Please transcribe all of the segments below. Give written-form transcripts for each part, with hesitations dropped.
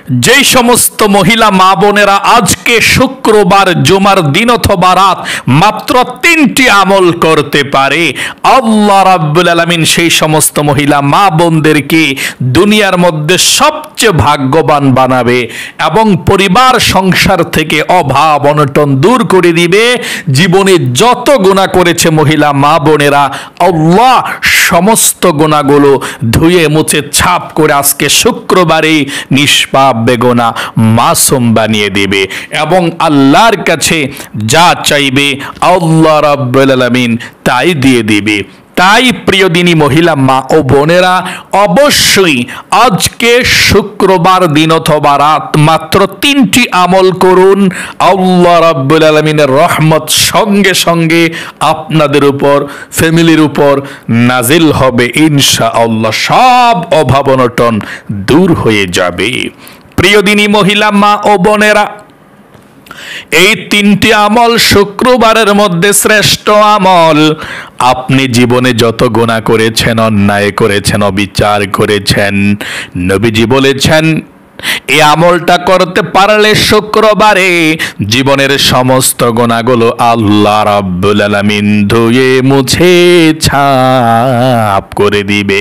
যেই সমস্ত মহিলা মা বোনেরা আজকে শুক্রবার জুমার দিন অথবা রাত মাত্র 3টি আমল করতে পারে, আল্লাহ রাব্বুল আলামিন সেই সমস্ত মহিলা মা বোনদেরকে দুনিয়ার মধ্যে সবচেয়ে ভাগ্যবান বানাবে এবং পরিবার সংসার থেকে অভাব অনটন দূর করে দিবে। জীবনে যত গুনাহ করেছে মহিলা মা বোনেরা, আল্লাহ সমস্ত গুনাহগুলো ধুয়ে মুছে ছাপ করে আজকে শুক্রবারে নিষ্পাপ বেগুনা মাসুম বানিয়ে দেবে এবং আল্লাহর কাছে যা চাইবে আল্লাহ রাব্বুল আলামিন তাই দিয়ে দিবে। তাই প্রিয় দিনী মহিলা মা ও বোনেরা, অবশ্যই আজকে শুক্রবার দিন অথবা রাত মাত্র 3টি আমল করুন। আল্লাহ রাব্বুল আলামিনের রহমত সঙ্গে সঙ্গে আপনাদের উপর, ফ্যামিলির উপর নাজিল হবে ইনশাআল্লাহ। সব অভাব অনটন দূর হয়ে যাবে। প্রিয় দিনী মহিলা মা ও বোনেরা, এই 3টি আমল শুক্রবারের মধ্যে শ্রেষ্ঠ আমল। আপনি জীবনে যত গুনাহ করেছেন, অন্যায় করেছেন, অবিচার করেছেন, নবীজি বলেছেন এই আমলটা করতে পারলে শুক্রবারে জীবনের সমস্ত গুনাহগুলো আল্লাহ রাব্বুল আলামিন ধুয়ে মুছে ছাপ করে দিবে।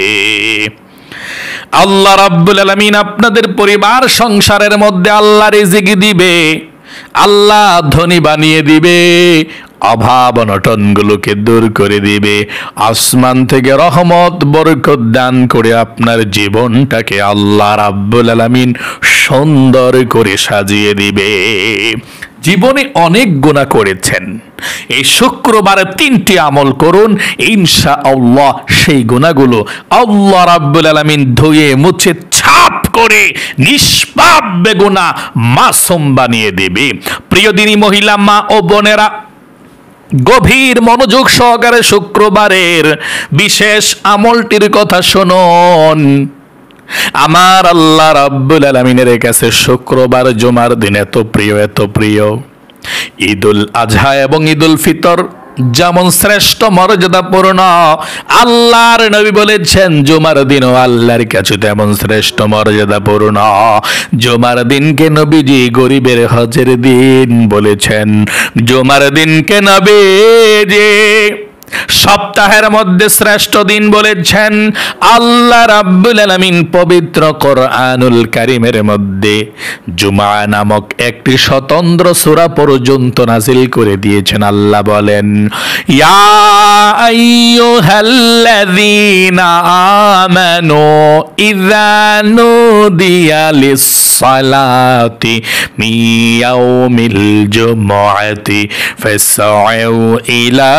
আল্লাহ রাব্বুল আলামিন আপনাদের পরিবার সংসারের মধ্যে আল্লাহ রিজিক দিবে, আল্লাহ ধনী বানিয়ে দিবে, অভাব অনটনগুলোকে দূর করে দিবে, আসমান থেকে রহমত বরকত দান করে আপনার জীবনটাকে আল্লাহ রাব্বুল আলামিন সুন্দর করে সাজিয়ে দিবে। জীবনে অনেক গুনাহ করেছেন, এই শুক্রবারে 3টি আমল করুন, ইনশাআল্লাহ সেই গুনাহগুলো আল্লাহ রাব্বুল আলামিন ধুয়ে মুছে ছাপ করে নিষ্পাপ বেগুনা মাসুম বানিয়ে দেবে। প্রিয় দিনী মহিলা মা ও বোনেরা, গভীর মনোযোগ সহকারে শুক্রবারের বিশেষ আমলটির কথা শুনুন। আমার আল্লাহ রাব্বুল আলামিনের কাছে শুক্রবার জুমার দিন এত প্রিয়, এত প্রিয়। ঈদুল আজহা এবং ঈদুল ফিতর যেমন শ্রেষ্ঠ মর্যাদাপূর্ণ, আল্লাহর নবী বলেছেন জুমার দিনও আল্লাহর কাছে তেমন শ্রেষ্ঠ মর্যাদাপূর্ণ। জুমার দিনকে নবীজি গরিবের হজের দিন বলেছেন, জুমার দিনকে নবীজি সপ্তাহের মধ্যে শ্রেষ্ঠ দিন বলেছেন। আল্লাহ রাব্বুল আলামিন পবিত্র কোরআনুল কারীমের মধ্যে জুমা নামক একটি স্বতন্ত্র সূরা পর্যন্ত নাযিল করে দিয়েছেন। আল্লাহ বলেন, ইয়া আইয়ুহাল্লাযীনা আমানু ইযা নুদিয়া লিস-সালাতি মিন ইয়াউমিল জুমআতি ফাসআউ ইলা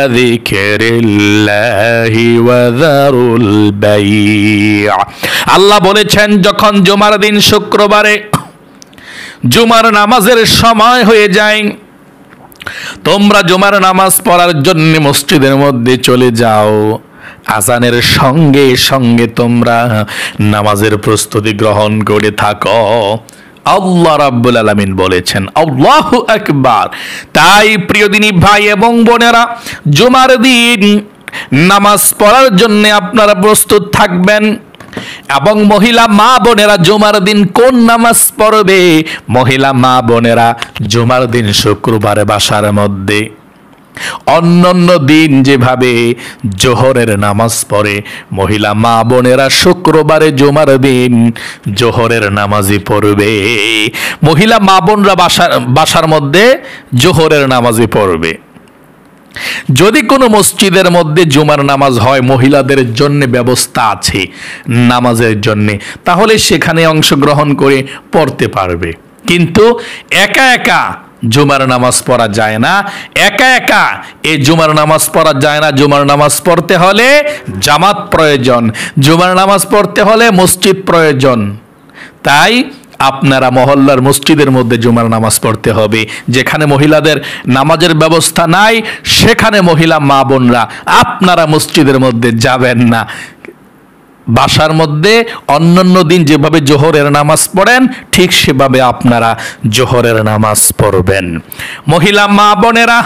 আল্লাহ বলেছেন, যখন জুমার দিন শুক্রবারে জুমার নামাজের সময় হয়ে যায়, তোমরা জুমার নামাজ পড়ার জন্য মসজিদের মধ্যে চলে যাও। আজানের সঙ্গে সঙ্গে তোমরা নামাজের প্রস্তুতি গ্রহণ করে থাকো। আল্লাহ রাব্বুল আলামিন বলেছেন, আল্লাহু আকবার। তাই প্রিয় দিনী ভাই এবং বোনেরা, জুমার দিন নামাজ পড়ার জন্য আপনারা প্রস্তুত থাকবেন। এবং মহিলা মা বোনেরা জুমার দিন কোন নামাজ পড়বে? মহিলা মা বোনেরা জুমার দিন শুক্রবারে বাসার মধ্যে অন্যান্য দিন যেভাবে জোহরের নামাজ পড়ে, মহিলা মা বোনেরা শুক্রবারে জুমার দিন জোহরের নামাজই পড়বে। মহিলা মা বোনরা বাসার মধ্যে জোহরের নামাজই পড়বে। যদি কোনো মসজিদের মধ্যে জুমার নামাজ হয়, মহিলাদের জন্য ব্যবস্থা আছে নামাজের জন্য, তাহলে সেখানে অংশগ্রহণ করে পড়তে পারবে। কিন্তু একা একা জুমার নামাজ পড়া যায় না, একা একা এই জুমার নামাজ পড়া যায় না। জুমার নামাজ পড়তে হলে জামাত প্রয়োজন, জুমার নামাজ পড়তে হলে মসজিদ প্রয়োজন। তাই আপনারা মহল্লার মসজিদের মধ্যে জুমার নামাজ পড়তে হবে। যেখানে মহিলাদের নামাজের ব্যবস্থা নাই, সেখানে মহিলা মা বোনরা আপনারা মসজিদের মধ্যে যাবেন না। বাসার মধ্যে অন্যান্য দিন যেভাবে জোহরের নামাজ পড়েন, ঠিক সেভাবে আপনারা জোহরের নামাজ পড়বেন। মহিলা মা বোনেরা,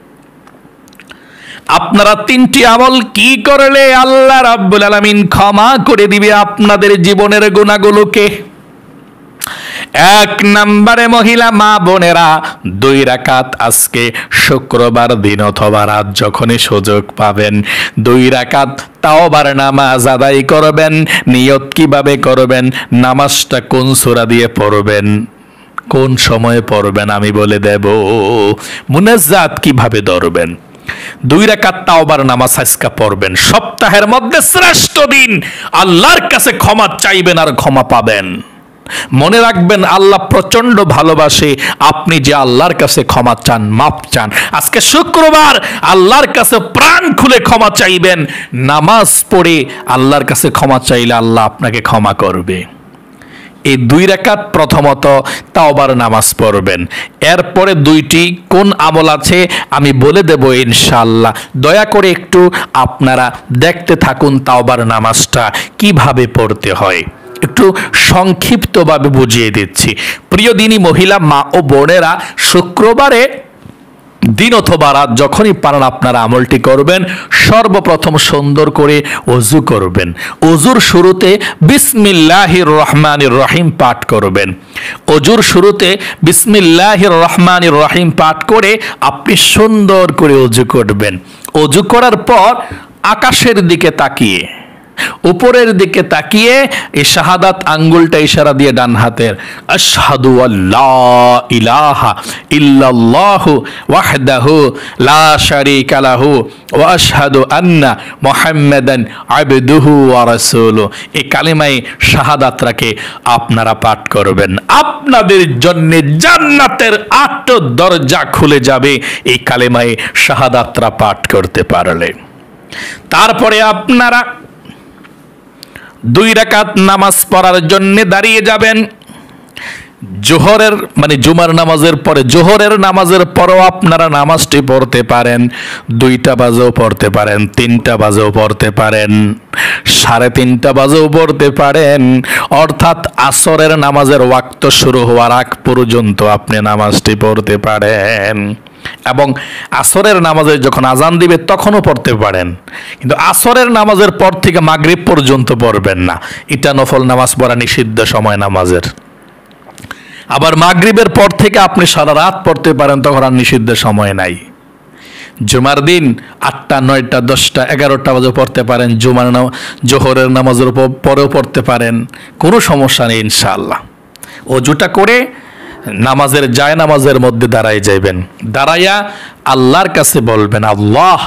আপনারা 3টি আমল কি করলে আল্লাহ রাব্বুল আলামিন ক্ষমা করে দিবে আপনাদের জীবনের গুনাহগুলোকে? এক নম্বরে মহিলা মা বোনেরা 2 রাকাত আজকে শুক্রবার দিন অথবা রাত যখনই সুযোগ পাবেন 2 রাকাত তাওবার নামাজ আদায় করবেন। নিয়ত কিভাবে করবেন, নামাজটা কোন সূরা দিয়ে পড়বেন, কোন সময়ে পড়বেন আমি বলে দেব, মুনাজ্জাত কিভাবে ধরবেন। 2 রাকাত তাওবার নামাজ আজকে পড়বেন। সপ্তাহের মধ্যে শ্রেষ্ঠ দিন, আল্লাহর কাছে ক্ষমা চাইবেন আর ক্ষমা পাবেন। মনে রাখবেন আল্লাহ প্রচন্ড ভালোবাসে, আপনি যে আল্লাহর কাছে ক্ষমা চান, মাপ চান। আজকে শুক্রবার আল্লাহর কাছে প্রাণ খুলে ক্ষমা চাইবেন। নামাজ পড়ে আল্লাহর কাছে ক্ষমা চাইলে আল্লাহ আপনাকে ক্ষমা করবে। এই 2 রাকাত প্রথমত তাওবার নামাজ পড়বেন। এরপরে 2টি কোন আমল আছে আমি বলে দেব ইনশাআল্লাহ। দয়া করে একটু আপনারা দেখতে থাকুন তাওবার নামাজটা কিভাবে পড়তে হয়, একটু সংক্ষিপ্তভাবে বুঝিয়ে দিচ্ছি। প্রিয় দিনী মহিলা মা ও বোনেরা, শুক্রবারে দিন অথবা রাত যখনই পারেন আপনারা আমলটি করবেন। সর্বপ্রথম সুন্দর করে ওযু করবেন। ওযুর শুরুতে বিসমিল্লাহির রহমানির রহিম পাঠ করবেন। ওযুর শুরুতে বিসমিল্লাহির রহমানির রহিম পাঠ করে আপনি সুন্দর করে ওযু করবেন। ওযু করার পর আকাশের দিকে তাকিয়ে, উপরের দিকে তাকিয়ে এই শাহাদাত আঙ্গুলটা ইশারা দিয়ে ডান হাতের, আশহাদু আল্লা ইলাহা ইল্লাল্লাহু ওয়াহদাহু লা শারীকা লাহু ওয়া আশহাদু আন্না মুহাম্মাদান আবদুহু ওয়া রাসূলুহু, এই কালিমায়ে শাহাদাতটাকে আপনারা পাঠ করবেন। আপনাদের জন্য জান্নাতের 8 দরজা খুলে যাবে এই কালিমায়ে শাহাদাতটা পাঠ করতে পারলে। তারপরে আপনারা 2 রাকাত নামাজ পড়ার জন্য দাঁড়িয়ে যাবেন। জোহরের মানে জুমার নামাজের পরে, জোহরের নামাজের পরেও আপনারা নামাজটি পড়তে পারেন। 2টা বাজেও পড়তে পারেন, 3টা বাজেও পড়তে পারেন, 3:30 বাজেও পড়তে পারেন। অর্থাৎ আসরের নামাজের ওয়াক্ত শুরু হওয়ার আগ পর্যন্ত আপনি নামাজটি পড়তে পারেন। এবং আসরের নামাজে যখন আজান দিবে তখনও পড়তে পারেন, কিন্তু আসরের নামাজের পর থেকে মাগরিব পর্যন্ত পড়বেন না। এটা নফল নামাজ পড়া নিষিদ্ধ সময় নামাজের। আবার মাগরিবের পর থেকে আপনি সারা রাত পড়তে পারেন, তখন আর নিষিদ্ধ সময় নাই। জুমার দিন 8টা, 9টা, 10টা, 11টা বাজে পড়তে পারেন। জোহরের নামাজের পরেও পড়তে পারেন, কোনো সমস্যা নেই ইনশাআল্লাহ। ওযুটা করে নামাজের নামাজের মধ্যে দাঁড়ায় যাইবেন। দাঁড়াইয়া আল্লাহর কাছে বলবেন, আল্লাহ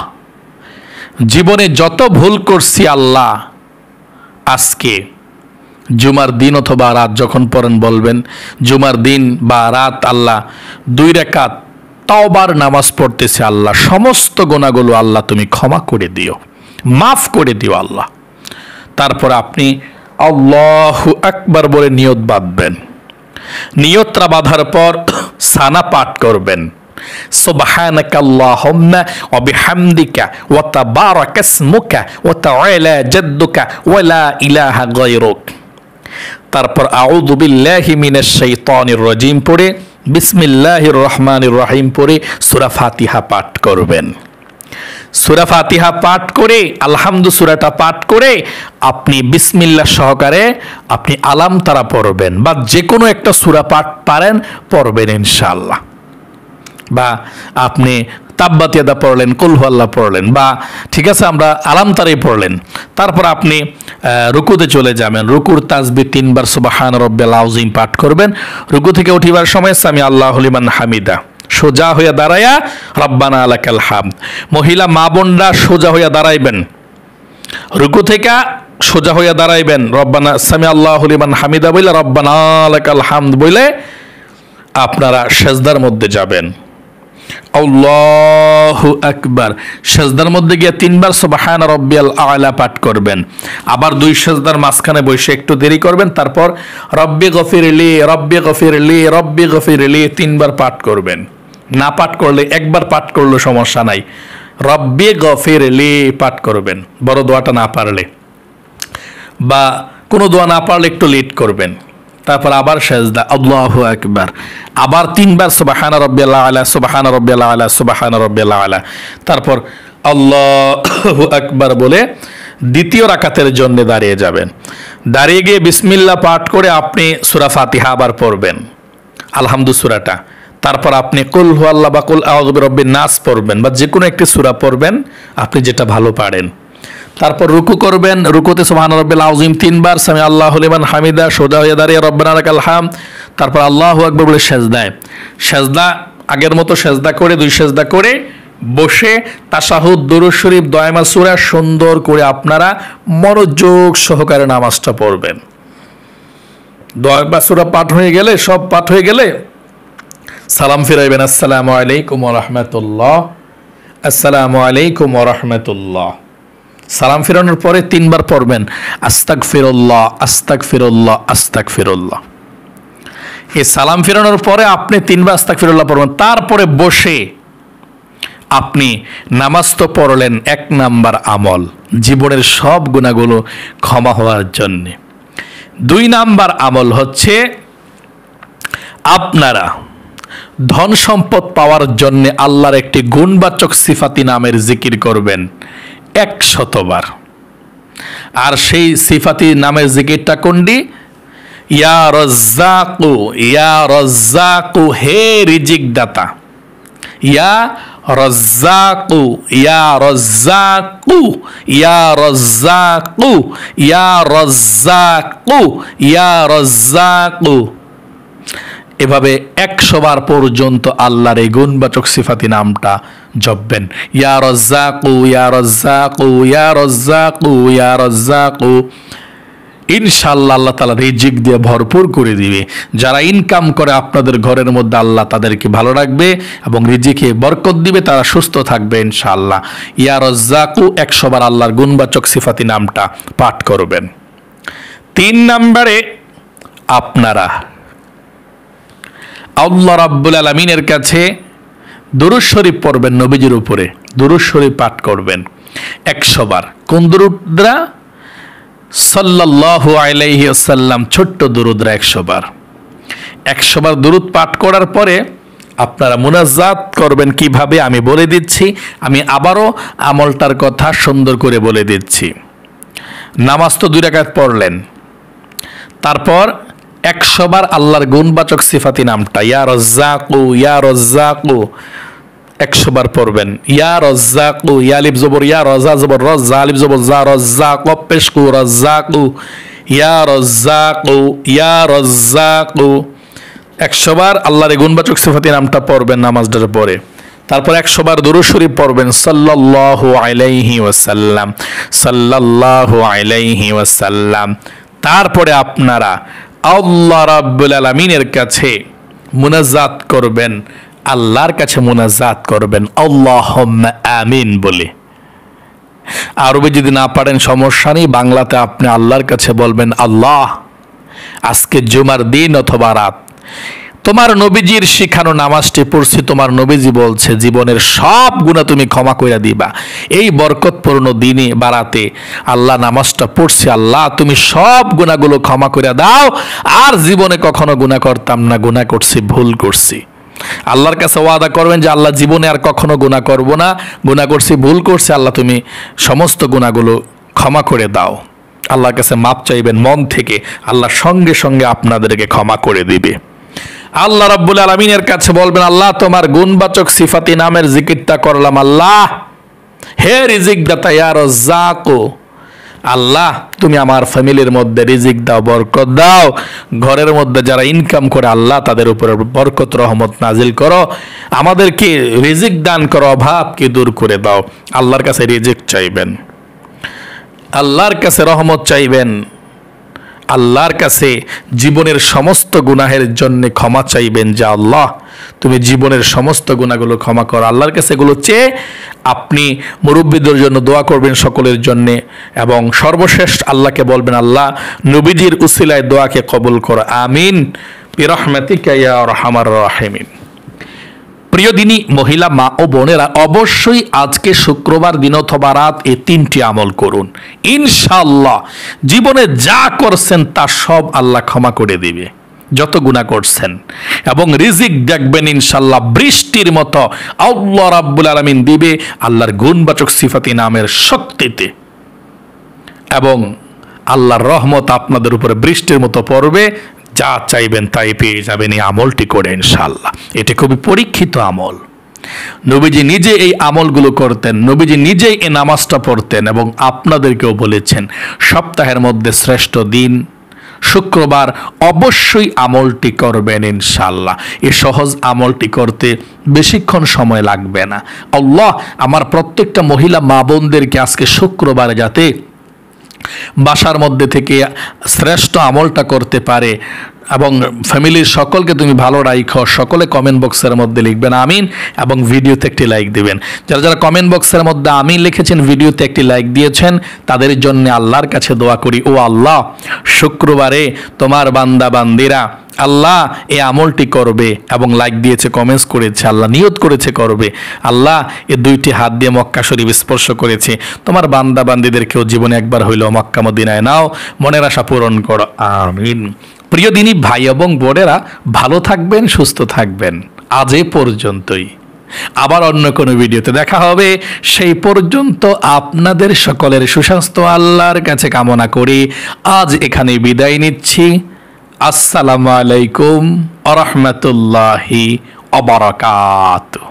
জীবনে যত ভুল করছি আল্লাহ, আজকে জুমার দিন অথবা রাত যখন পড়েন বলবেন, জুমার দিন বা রাত আল্লাহ 2 রাকাত তাওবার নামাজ পড়তেছি আল্লাহ, সমস্ত গুনাহগুলো আল্লাহ তুমি ক্ষমা করে দিও, মাফ করে দিও আল্লাহ। তারপর আপনি আল্লাহু আকবার বলে নিয়ত বাঁধবেন। নিয়তটা বাঁধার পর সানা পাঠ করবেন, সুবহানাকাল্লাহুম্মা ওয়া বিহামদিকা ওয়া তাবারাকা ইসমুকা ওয়া তাআলা জাদ্দুকা ওয়া লা ইলাহা গায়রুক। তারপর আউযু বিল্লাহি মিনাশ শাইতানির রাজিম পড়ে বিসমিল্লাহির রহমানির রহিম পড়ে সূরা ফাতিহা পাঠ করবেন। সূরা ফাতিহা পাঠ করে আলহামদু সূরাটা পাঠ করে আপনি বিসমিল্লাহ সহকারে আপনি আলাম তারা পড়বেন, বা যে কোনো একটা সূরা পাঠ পারেন পড়বেন ইনশাআল্লাহ। বা আপনি তাব্বাত ইয়াদা পড়লেন, কুল হুয়াল্লাহ পড়লেন, বা ঠিক আছে আমরা আলাম তারাই পড়লেন। তারপর আপনি রুকুতে চলে যাবেন। রুকুর তাসবিহ 3 বার সুবহান রাব্বিয়াল আযীম পাঠ করবেন। রুকু থেকে উঠিবার সময় সামি আল্লাহু লিমান হামিদা, সোজা হইয়া দাঁড়াইয়া রব্বানা লাকাল হামদ। মহিলা মা বোনরা সোজা হইয়া দাঁড়াইবেন, রুকু থেকে সোজা হইয়া দাঁড়াইবেন, রব্বানা সামি আল্লাহু লিমান হামিদা বলে রব্বানা লাকাল হামদ বলে আপনারা সেজদার মধ্যে যাবেন। আল্লাহু আকবার, সেজদার মধ্যে গিয়ে 3 বার সুবহান রাব্বিয়াল আ'লা পাঠ করবেন। আবার 2 সেজদার মাঝখানে বসে একটু দেরি করবেন। তারপর রব্বি গফিরলি রব্বি গফিরলি রব্বি গফিরলি 3 বার পাঠ করবেন। না পাঠ করলে একবার পাঠ করলে সমস্যা নাই, রব্বি গফিরলি পাঠ করবেন। বড় দোয়াটা না পারলে বা কোনো দোয়া না পারলে একটু লেট করবেন। তারপর আবার সেজদা, আল্লাহু আকবার, আবার 3 বার সুবহান রাব্বিয়াল আ'লা সুবহান রাব্বিয়াল আ'লা সুবহান রাব্বিয়াল আ'লা। তারপর আল্লাহু আকবার বলে দ্বিতীয় রাকাতের জন্য দাঁড়িয়ে যাবেন। দাঁড়িয়ে গিয়ে বিসমিল্লাহ পাঠ করে আপনি সূরা ফাতিহা আবার পড়বেন, আলহামদু সূরাটা। তারপর আপনি কুল হুয়াল্লাহ বা কুল আউযু বিরাব্বিন নাস পড়বেন, বা যে কোনো একটি সূরা পড়বেন আপনি যেটা ভালো পারেন। তারপর রুকু করবেন, রুকুতে সুবহান রাব্বিল আযীম 3 বার, সামি আল্লাহু লিমান হামিদা, সোজা হয়ে দাঁড়িয়ে রব্বানা লাকাল হামদ, তারপর আল্লাহু আকবার বলে সেজদায়, সেজদা আগের মতো সেজদা করে 2 সেজদা করে বসে তাশাহুদ, দুরূদ শরীফ, দোয়া সূরা সুন্দর করে আপনারা মনোযোগ সহকারে নামাজটা পড়বেন। দোয়া সূরা পাঠ হয়ে গেলে, সব পাঠ হয়ে গেলে সালাম ফিরাইবেন, আসসালামু আলাইকুম ওয়া রাহমাতুল্লাহ, আসসালামু আলাইকুম ওয়া রাহমাতুল্লাহ। সালাম ফিরানোর পরে 3 বার পড়বেন আস্তাগফিরুল্লাহ, আস্তাগফিরুল্লাহ, আস্তাগফিরুল্লাহ। এই সালাম ফিরানোর পরে আপনি 3 বার আস্তাগফিরুল্লাহ পড়বেন। তারপরে বসে আপনি নামাজ তো পড়লেন, 1 নাম্বার আমল জীবনের সব গুনাহগুলো ক্ষমা হওয়ার জন্য। 2 নাম্বার আমল হচ্ছে আপনারা ধন সম্পদ পাওয়ার জন্য আল্লাহর একটি গুণবাচক সিফাতি নামের জিকির করবেন 100 বার। আর সেই সিফাতি নামের জিকিরটা কোনটি? ইয়া রাজ্জাকু, ইয়া রাজ্জাকু, হে রিজিক দাতা, ইয়া রাজ্জাকু, ইয়া রাজ্জাকু, ইয়া রাজ্জাকু, ইয়া রাজ্জাকু, ইয়া রাজ্জাকু। এভাবে 100 বার পর্যন্ত আল্লাহর এই গুণবাচক সিফাতি নামটা জপবেন। ইয়া রাজ্জাকু, ইয়া রাজ্জাকু, ইয়া রাজ্জাকু, ইয়া রাজ্জাকু। ইনশাআল্লাহ আল্লাহ তাআলা রিজিক দিয়ে ভরপুর করে দিবে। যারা ইনকাম করে আপনাদের ঘরের মধ্যে আল্লাহ তাদেরকে ভালো রাখবে এবং রিজিকে বরকত দিবে, তারা সুস্থ থাকবে ইনশাআল্লাহ। ইয়া রাজ্জাকু 100 বার আল্লাহর গুণবাচক সিফাতি নামটা পাঠ করবেন। 3 নম্বরে আপনারা আল্লাহ রাব্বুল আলামিনের কাছে দুরূদ শরীফ পড়বেন, নবীজির উপরে দুরূদ শরীফ পাঠ করবেন 100 বার। কোন দুরূদরা? সাল্লাল্লাহু আলাইহি ওয়াসাল্লাম, ছোট্ট দুরূদরা 100 বার। 100 বার দুরূদ পাঠ করার পরে আপনারা মুনাজাত করবেন কিভাবে আমি বলে দিচ্ছি। আমি আবারও আমলটার কথা সুন্দর করে বলে দিচ্ছি। নামাজ তো 2 রাকাত পড়লেন, তারপর 100 বার আল্লাহর গুণবাচক সিফাতি নামটা ইয়া রাজ্জাকু, ইয়া রাজ্জাকু 100 বার পড়বেন। ইয়া রাজ্জাকু, ইয়া আলিফ জবর ইয়া, রাজা জবর রাজ, আলিফ জবর জা, রাজ্জাকু পেশকু রাজ্জাকু, ইয়া রাজ্জাকু, ইয়া রাজ্জাকু 100 বার আল্লাহর গুণবাচক সিফাতি নামটা পড়বেন নামাজটার পরে। তারপর 100 বার দুরূদ শরীফ পড়বেন সাল্লাল্লাহু আলাইহি ওয়াসাল্লাম, সাল্লাল্লাহু আলাইহি ওয়াসাল্লাম। তারপরে আপনারা আল্লাহ রাব্বুল আলামিনের কাছে মুনাজাত করবেন, আল্লাহর কাছে মুনাজাত করবেন আল্লাহুম্মা আমিন বলে। আরবি যদি না পারেন সমস্যা নেই, বাংলাতে আপনি আল্লাহর কাছে বলবেন, আল্লাহ আজকে জুমার দিন অথবা রাত তোমার নবীজির শিখানো নামাজটি পড়ছি, তোমার নবীজি বলছে জীবনের সব গুনাহ তুমি ক্ষমা করে দিবা। এই বরকতপূর্ণ দিনে বারাতে আল্লাহ নামাজটা পড়ছি, আল্লাহ তুমি সব গুনাহগুলো ক্ষমা করে দাও, আর জীবনে কখনো গুনাহ করতাম না, গুনাহ করছি, ভুল করছি। আল্লাহর কাছে ওয়াদা করবেন যে আল্লাহ জীবনে আর কখনো গুনাহ করব না, গুনাহ করছি, ভুল করছি, আল্লাহ তুমি সমস্ত গুনাহগুলো ক্ষমা করে দাও। আল্লাহর কাছে মাপ চাইবেন মন থেকে, আল্লাহ সঙ্গে সঙ্গে আপনাদেরকে ক্ষমা করে দিবে। আল্লাহ রাব্বুল আলামিনের কাছে বলবেন, আল্লাহ তোমার গুণবাচক সিফাতি নামের জিকিরটা করলাম, আল্লাহ হে রিজিক দাতা ইয়া রাজ্জাকু, আল্লাহ তুমি আমার ফ্যামিলির মধ্যে রিজিক দাও, বরকত দাও। ঘরের মধ্যে যারা ইনকাম করে আল্লাহ তাদের উপরে বরকত রহমত নাজিল করো, আমাদেরকে রিজিক দান করো, অভাবকে দূর করে দাও। আল্লাহর কাছে রিজিক চাইবেন, আল্লাহর কাছে রহমত চাইবেন, আল্লাহর কাছে জীবনের সমস্ত গুনাহের জন্য ক্ষমা চাইবেন যে আল্লাহ তুমি জীবনের সমস্ত গুনাহগুলো ক্ষমা করো। আল্লাহর কাছে এগুলো চেয়ে আপনি মুরব্বীদের জন্য দোয়া করবেন, সকলের জন্য, এবং সর্বশেষ আল্লাহকে বলবেন, আল্লাহ নবীজির উসিলায় দোয়াকে কবুল করো, আমিন বিরহমাতিকা ইয়া আরহামার রাহিমিন। প্রিয় দিনী মহিলা মা ও বোনেরা, অবশ্যই আজকে শুক্রবার দিন অথবা রাত এই 3টি আমল করুন। ইনশাআল্লাহ জীবনে যা করছেন তা সব আল্লাহ ক্ষমা করে দিবে, যত গুনাহ করছেন, এবং রিজিক দেখবেন ইনশাআল্লাহ বৃষ্টির মতো আল্লাহ রাব্বুল আলামিন দিবে আল্লাহর গুণবাচক সিফাতি নামের শক্তিতে। এবং আল্লাহর রহমত আপনাদের উপরে বৃষ্টির মতো পড়বে, যা চাইবেন তাই পেয়ে যাবেন এই আমলটি করে ইনশাআল্লাহ। এটি খুবই পরীক্ষিত আমল। নবীজি নিজে এই আমলগুলো করতেন, নবীজি নিজেই এই নামাজটা পড়তেন এবং আপনাদেরকেও বলেছেন সপ্তাহের মধ্যে শ্রেষ্ঠ দিন শুক্রবার অবশ্যই আমলটি করবেন ইনশাআল্লাহ। এই সহজ আমলটি করতে বেশিক্ষণ সময় লাগবে না। আল্লাহ আমার প্রত্যেকটা মহিলা মা বোনদেরকে আজকে শুক্রবারে যাতে বাসার মধ্যে থেকে শ্রেষ্ঠ আমলটা করতে পারে এবং ফ্যামিলির সকলকে তুমি ভালো রাখো। সকলে কমেন্ট বক্সের মধ্যে লিখবেন আমিন এবং ভিডিওতে একটি লাইক দিবেন। যারা যারা কমেন্ট বক্সের মধ্যে আমিন লিখেছেন, ভিডিওতে একটি লাইক দিয়েছেন, তাদের জন্য আল্লাহর কাছে দোয়া করি, ও আল্লাহ শুক্রবারে তোমার বান্দা বান্দিরা আল্লাহ এই আমলটি করবে এবং লাইক দিয়েছে, কমেন্টস করেছে, আল্লাহ নিয়ত করেছে করবে। আল্লাহ এ দুইটি হাত দিয়ে মক্কা শরীফ স্পর্শ করেছে, তোমার বান্দা বান্দিদেরকেও জীবনে একবার হইলেও মক্কা মদিনায় নাও, মনের আশা পূরণ করো আমিন। প্রিয় দিনী ভাই এবং বোনেরা, ভালো থাকবেন, সুস্থ থাকবেন। আজ এ পর্যন্তই, আবার অন্য কোনো ভিডিওতে দেখা হবে। সেই পর্যন্ত আপনাদের সকলের সুস্বাস্থ্য আল্লাহর কাছে কামনা করি আজ এখানে বিদায় নিচ্ছি। আসসালামু আলাইকুম ওয়া রাহমাতুল্লাহি ওয়া বারাকাতুহু।